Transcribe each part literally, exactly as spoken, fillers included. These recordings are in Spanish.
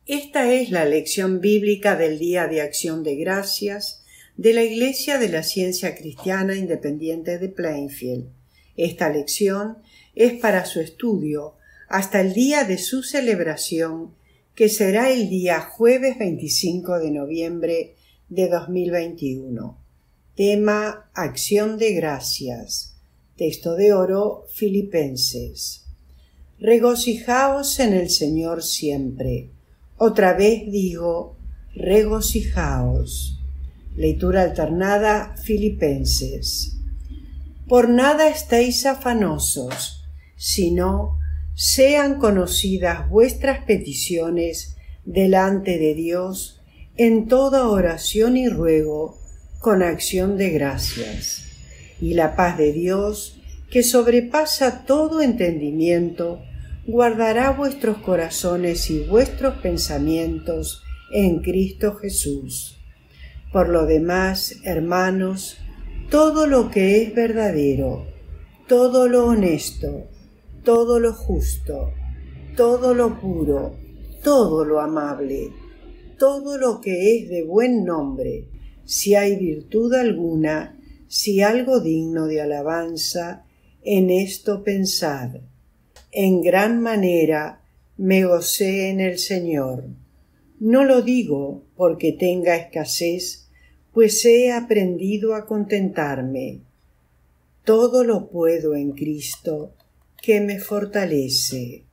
Esta es la lección bíblica del Día de Acción de Gracias de la Iglesia de la Ciencia Cristiana Independiente de Plainfield. Esta lección es para su estudio hasta el día de su celebración, que será el día jueves veinticinco de noviembre de dos mil veintiuno. Tema: Acción de Gracias. Texto de oro: Filipenses. Regocijaos en el Señor siempre. Otra vez digo, regocijaos. Lectura alternada, Filipenses. Por nada estéis afanosos, sino sean conocidas vuestras peticiones delante de Dios en toda oración y ruego con acción de gracias. Y la paz de Dios, que sobrepasa todo entendimiento, guardará vuestros corazones y vuestros pensamientos en Cristo Jesús. Por lo demás, hermanos, todo lo que es verdadero, todo lo honesto, todo lo justo, todo lo puro, todo lo amable, todo lo que es de buen nombre, si hay virtud alguna, si algo digno de alabanza, en esto pensad. En gran manera me gocé en el Señor. No lo digo porque tenga escasez, pues he aprendido a contentarme. Todo lo puedo en Cristo, que me fortalece.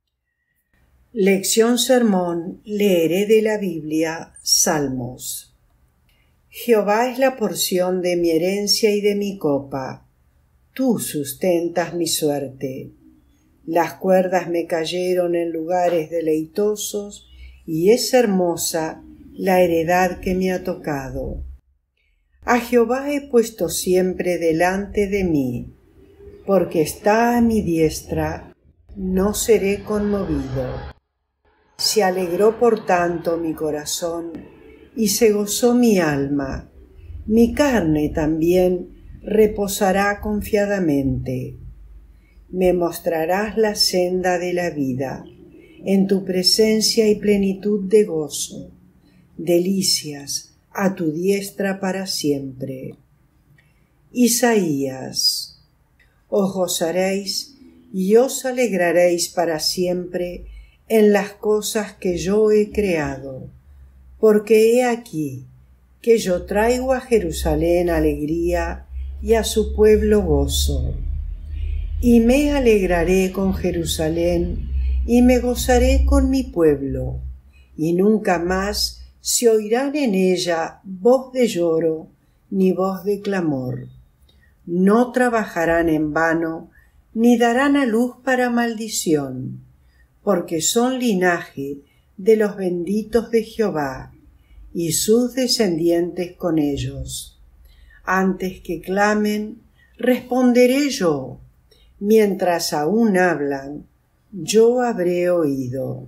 Lección sermón. Leeré de la Biblia Salmos. Jehová es la porción de mi herencia y de mi copa. Tú sustentas mi suerte. Las cuerdas me cayeron en lugares deleitosos, y es hermosa la heredad que me ha tocado. A Jehová he puesto siempre delante de mí, porque está a mi diestra, no seré conmovido. Se alegró por tanto mi corazón, y se gozó mi alma. Mi carne también reposará confiadamente. Me mostrarás la senda de la vida. En tu presencia hay plenitud de gozo, delicias a tu diestra para siempre. Isaías. Os gozaréis y os alegraréis para siempre en las cosas que yo he creado, porque he aquí que yo traigo a Jerusalén alegría y a su pueblo gozo. Y me alegraré con Jerusalén, y me gozaré con mi pueblo, y nunca más se oirán en ella voz de lloro, ni voz de clamor. No trabajarán en vano, ni darán a luz para maldición, porque son linaje de los benditos de Jehová, y sus descendientes con ellos. Antes que clamen, responderé yo. Mientras aún hablan, yo habré oído.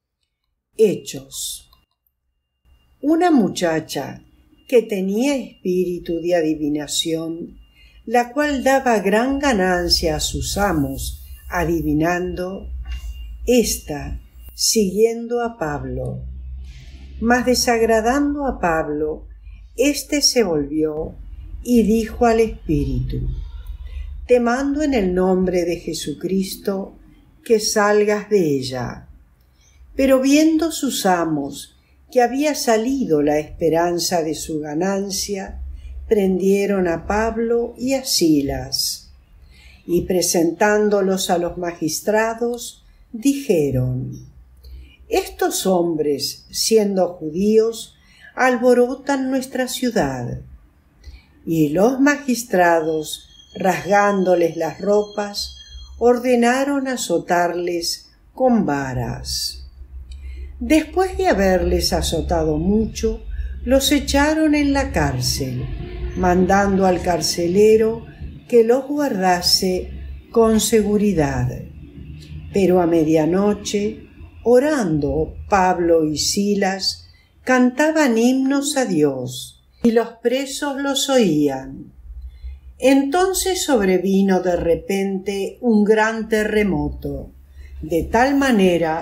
Hechos. Una muchacha que tenía espíritu de adivinación, la cual daba gran ganancia a sus amos, adivinando, ésta, siguiendo a Pablo. Mas desagradando a Pablo, éste se volvió y dijo al espíritu: te mando en el nombre de Jesucristo que salgas de ella. Pero viendo sus amos que había salido la esperanza de su ganancia, prendieron a Pablo y a Silas, y presentándolos a los magistrados, dijeron: estos hombres, siendo judíos, alborotan nuestra ciudad. Y los magistrados, rasgándoles las ropas, ordenaron azotarles con varas. Después de haberles azotado mucho, los echaron en la cárcel, mandando al carcelero que los guardase con seguridad. Pero a medianoche, orando Pablo y Silas, cantaban himnos a Dios, y los presos los oían. Entonces sobrevino de repente un gran terremoto, de tal manera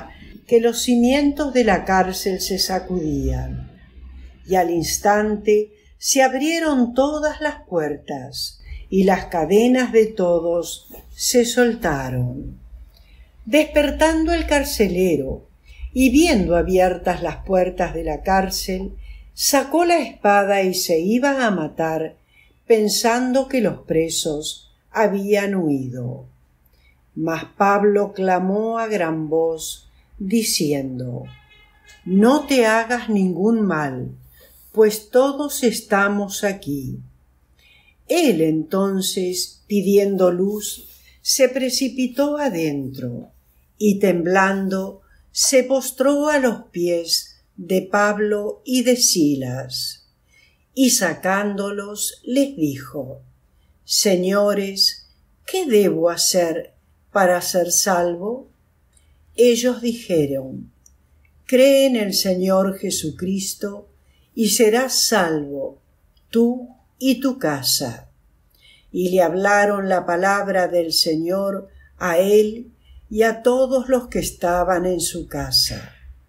que los cimientos de la cárcel se sacudían, y al instante se abrieron todas las puertas y las cadenas de todos se soltaron. Despertando el carcelero y viendo abiertas las puertas de la cárcel, sacó la espada y se iba a matar, pensando que los presos habían huido. Mas Pablo clamó a gran voz, diciendo: «No te hagas ningún mal, pues todos estamos aquí». Él entonces, pidiendo luz, se precipitó adentro y temblando se postró a los pies de Pablo y de Silas, y sacándolos les dijo: «Señores, ¿qué debo hacer para ser salvo?» Ellos dijeron: «Cree en el Señor Jesucristo y serás salvo, tú y tu casa». Y le hablaron la palabra del Señor a él y a todos los que estaban en su casa.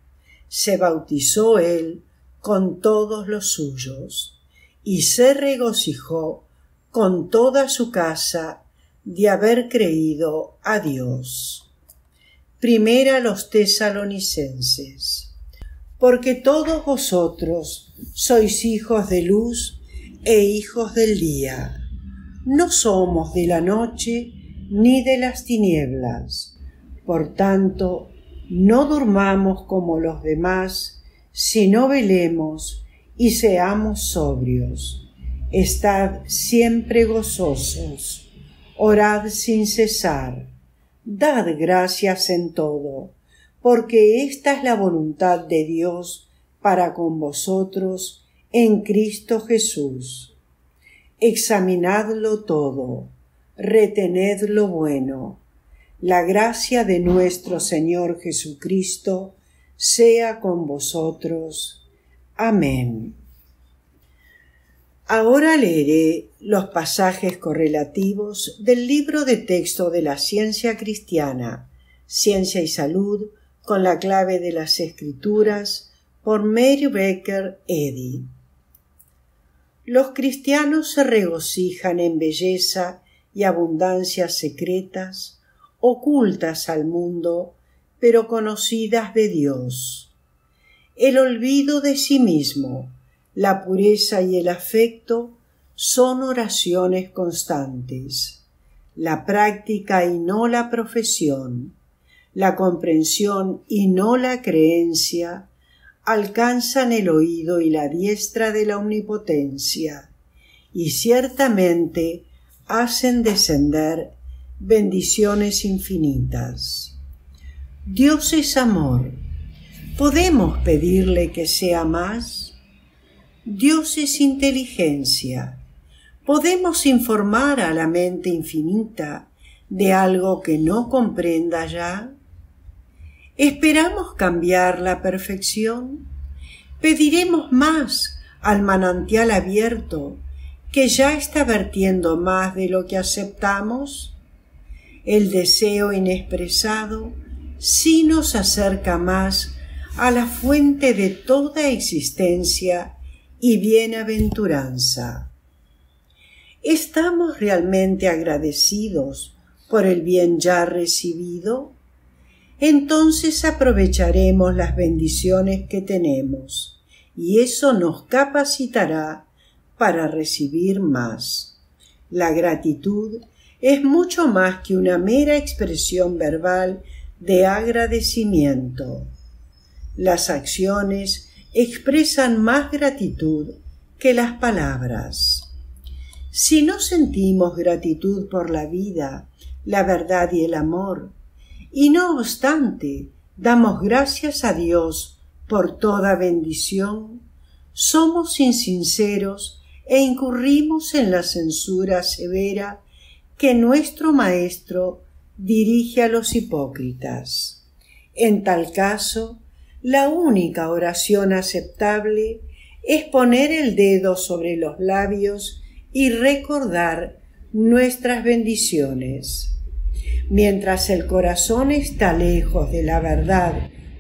Se bautizó él con todos los suyos y se regocijó con toda su casa de haber creído a Dios. Primera a los Tesalonicenses. Porque todos vosotros sois hijos de luz e hijos del día. No somos de la noche ni de las tinieblas. Por tanto, no durmamos como los demás, sino velemos y seamos sobrios. Estad siempre gozosos, orad sin cesar, dad gracias en todo, porque esta es la voluntad de Dios para con vosotros en Cristo Jesús. Examinadlo todo, retened lo bueno. La gracia de nuestro Señor Jesucristo sea con vosotros. Amén. Ahora leeré los pasajes correlativos del libro de texto de la Ciencia Cristiana, Ciencia y Salud, con la clave de las Escrituras, por Mary Baker Eddy. Los cristianos se regocijan en belleza y abundancias secretas, ocultas al mundo, pero conocidas de Dios. El olvido de sí mismo, la pureza y el afecto son oraciones constantes. La práctica y no la profesión, la comprensión y no la creencia, alcanzan el oído y la diestra de la omnipotencia, y ciertamente hacen descender bendiciones infinitas. Dios es amor. ¿Podemos pedirle que sea más? Dios es inteligencia. ¿Podemos informar a la mente infinita de algo que no comprenda ya? ¿Esperamos cambiar la perfección? ¿Pediremos más al manantial abierto que ya está vertiendo más de lo que aceptamos? El deseo inexpresado sí nos acerca más a la fuente de toda existencia y bienaventuranza. ¿Estamos realmente agradecidos por el bien ya recibido? Entonces aprovecharemos las bendiciones que tenemos, y eso nos capacitará para recibir más. La gratitud es mucho más que una mera expresión verbal de agradecimiento. Las acciones expresan más gratitud que las palabras. Si no sentimos gratitud por la vida, la verdad y el amor, y no obstante damos gracias a Dios por toda bendición, somos insinceros e incurrimos en la censura severa que nuestro Maestro dirige a los hipócritas. En tal caso, la única oración aceptable es poner el dedo sobre los labios y recordar nuestras bendiciones. Mientras el corazón está lejos de la verdad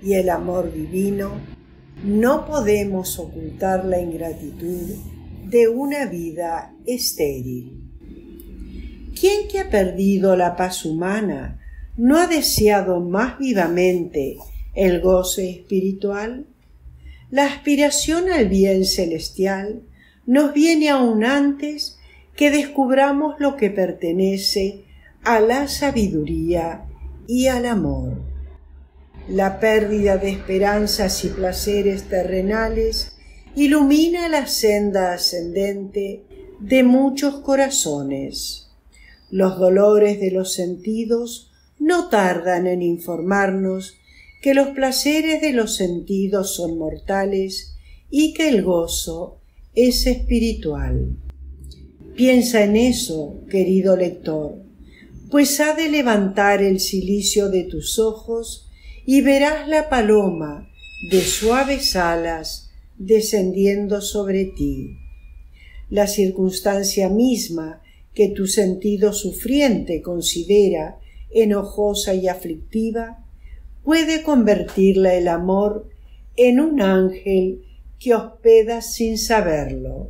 y el amor divino, no podemos ocultar la ingratitud de una vida estéril. ¿Quién que ha perdido la paz humana no ha deseado más vivamente el goce espiritual? La aspiración al bien celestial nos viene aún antes que descubramos lo que pertenece a la sabiduría y al amor. La pérdida de esperanzas y placeres terrenales ilumina la senda ascendente de muchos corazones. Los dolores de los sentidos no tardan en informarnos que los placeres de los sentidos son mortales y que el gozo es espiritual. Piensa en eso, querido lector, pues ha de levantar el cilicio de tus ojos y verás la paloma de suaves alas descendiendo sobre ti. La circunstancia misma que tu sentido sufriente considera enojosa y aflictiva puede convertirla el amor en un ángel que hospeda sin saberlo.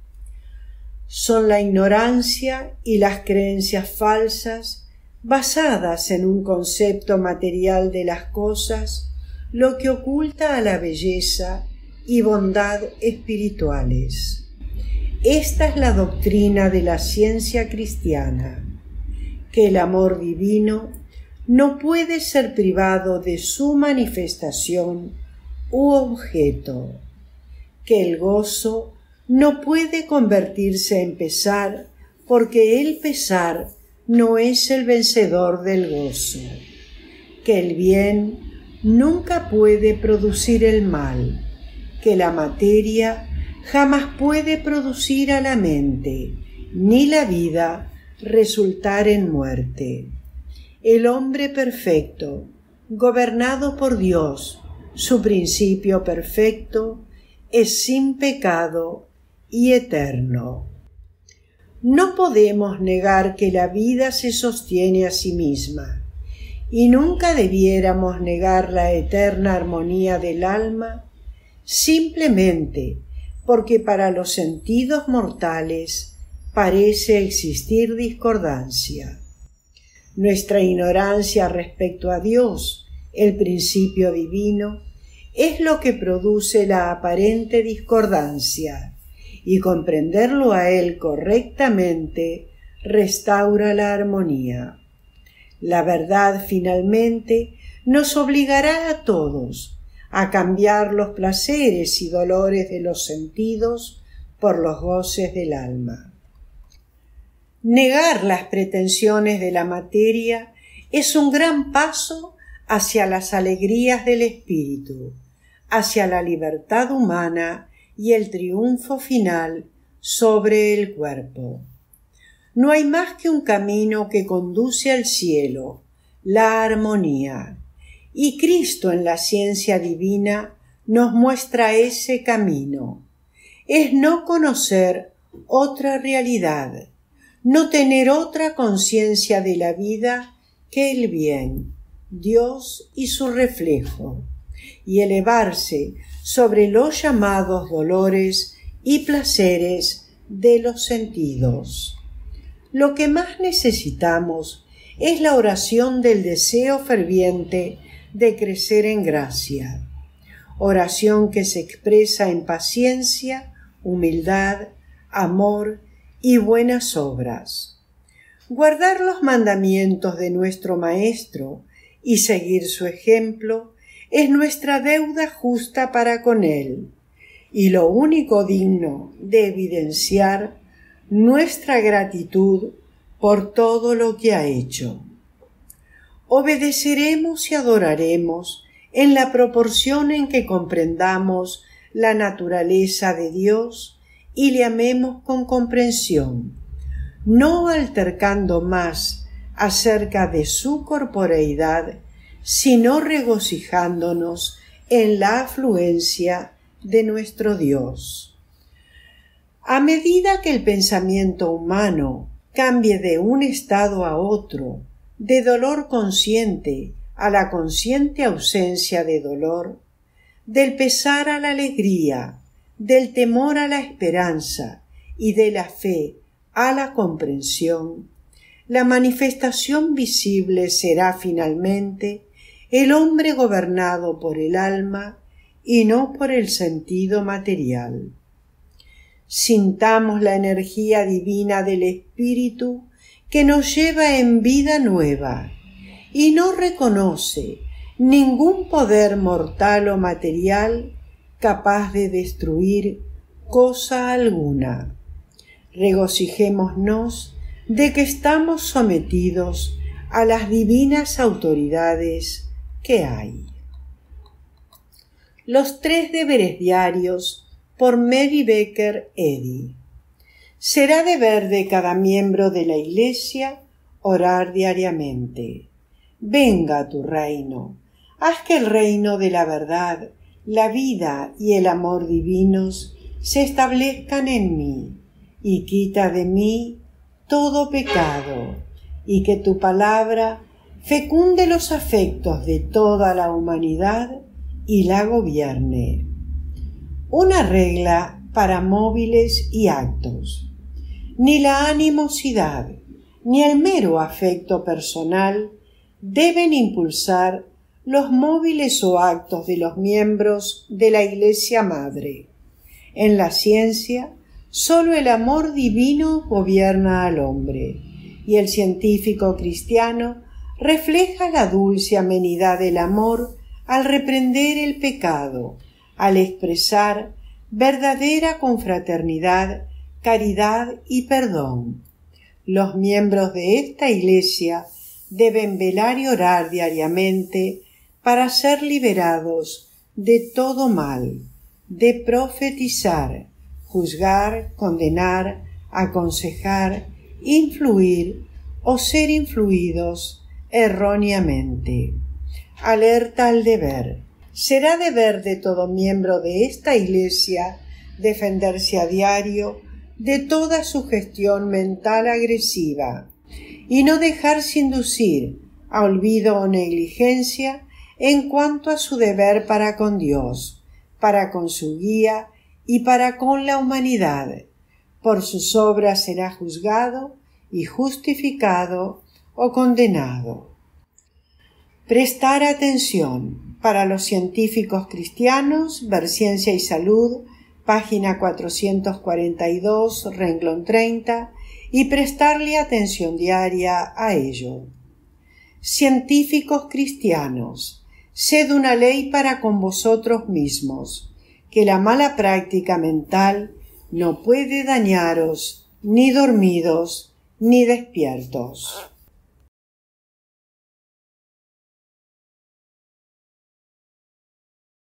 Son la ignorancia y las creencias falsas basadas en un concepto material de las cosas lo que oculta a la belleza y bondad espirituales. Esta es la doctrina de la ciencia cristiana, que el amor divino no puede ser privado de su manifestación u objeto, que el gozo no puede convertirse en pesar porque el pesar no es el vencedor del gozo, que el bien nunca puede producir el mal, que la materia jamás puede producir a la mente, ni la vida resultar en muerte. El hombre perfecto, gobernado por Dios, su principio perfecto, es sin pecado y eterno. No podemos negar que la vida se sostiene a sí misma, y nunca debiéramos negar la eterna armonía del alma, simplemente porque para los sentidos mortales parece existir discordancia. Nuestra ignorancia respecto a Dios, el principio divino, es lo que produce la aparente discordancia, y comprenderlo a Él correctamente restaura la armonía. La verdad finalmente nos obligará a todos a cambiar los placeres y dolores de los sentidos por los goces del alma. Negar las pretensiones de la materia es un gran paso hacia las alegrías del espíritu, hacia la libertad humana y el triunfo final sobre el cuerpo. No hay más que un camino que conduce al cielo, la armonía, y Cristo en la ciencia divina nos muestra ese camino. Es no conocer otra realidad, no tener otra conciencia de la vida que el bien, Dios y su reflejo, y elevarse sobre los llamados dolores y placeres de los sentidos. Lo que más necesitamos es la oración del deseo ferviente de crecer en gracia, oración que se expresa en paciencia, humildad, amor y buenas obras. Guardar los mandamientos de nuestro Maestro y seguir su ejemplo es nuestra deuda justa para con Él, y lo único digno de evidenciar nuestra gratitud por todo lo que ha hecho. Obedeceremos y adoraremos en la proporción en que comprendamos la naturaleza de Dios y le amemos con comprensión, no altercando más acerca de su corporeidad, sino regocijándonos en la afluencia de nuestro Dios. A medida que el pensamiento humano cambie de un estado a otro, de dolor consciente a la consciente ausencia de dolor, del pesar a la alegría, del temor a la esperanza y de la fe a la comprensión, la manifestación visible será finalmente el hombre gobernado por el alma y no por el sentido material. Sintamos la energía divina del Espíritu que nos lleva en vida nueva y no reconoce ningún poder mortal o material capaz de destruir cosa alguna. Regocijémonos de que estamos sometidos a las divinas autoridades que hay. Los tres deberes diarios por Mary Baker Eddy. Será deber de cada miembro de la Iglesia orar diariamente. Venga tu reino. Haz que el reino de la verdad, la vida y el amor divinos se establezcan en mí, y quita de mí todo pecado, y que tu palabra fecunde los afectos de toda la humanidad y la gobierne. Una regla para móviles y actos. Ni la animosidad ni el mero afecto personal deben impulsar los móviles o actos de los miembros de la Iglesia Madre. En la ciencia, sólo el amor divino gobierna al hombre, y el científico cristiano refleja la dulce amenidad del amor al reprender el pecado, al expresar verdadera confraternidad, caridad y perdón. Los miembros de esta Iglesia deben velar y orar diariamente para ser liberados de todo mal, de profetizar, juzgar, condenar, aconsejar, influir o ser influidos erróneamente. Alerta al deber. Será deber de todo miembro de esta Iglesia defenderse a diario de toda sugestión mental agresiva y no dejarse inducir a olvido o negligencia en cuanto a su deber para con Dios, para con su guía y para con la humanidad. Por sus obras será juzgado y justificado o condenado. Prestar atención. Para los científicos cristianos, ver Ciencia y Salud, página cuatrocientos cuarenta y dos, renglón treinta, y prestarle atención diaria a ello. Científicos cristianos, sed una ley para con vosotros mismos, que la mala práctica mental no puede dañaros ni dormidos ni despiertos.